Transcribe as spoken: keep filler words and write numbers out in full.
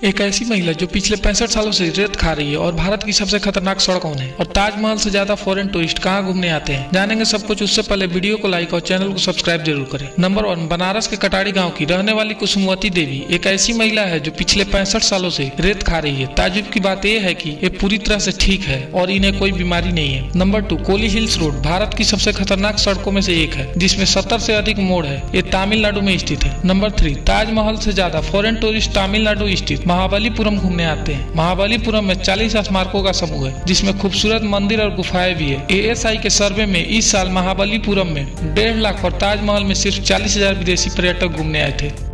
एक ऐसी महिला जो पिछले पैंसठ सालों से रेत खा रही है और भारत की सबसे खतरनाक सड़क कौन है और ताजमहल से ज्यादा फॉरेन टूरिस्ट कहाँ घूमने आते हैं, जानेंगे सब कुछ। उससे पहले वीडियो को लाइक और चैनल को सब्सक्राइब जरूर करें। नंबर वन, बनारस के कटारी गांव की रहने वाली कुसुमवती देवी एक ऐसी महिला है जो पिछले पैंसठ सालों से रेत खा रही है। ताजुब की बात यह है कि ये पूरी तरह से ठीक है और इन्हें कोई बीमारी नहीं है। Number two, Kolli hills road Bharat की सबसे खतरनाक सड़कों में से एक है जिसमें सत्तर से अधिक मोड़ है। ये तमिलनाडु में स्थित है। नंबर थ्री, ताजमहल से ज्यादा फॉरेन टूरिस्ट तमिलनाडु स्थित महाबलीपुरम घूमने आते हैं। महाबलीपुरम में चालीस स्मारकों का समूह है जिसमें खूबसूरत मंदिर और गुफाएं भी है। ए एस आई के सर्वे में इस साल महाबलीपुरम में डेढ़ लाख और ताजमहल में सिर्फ चालीस हजार विदेशी पर्यटक घूमने आए थे।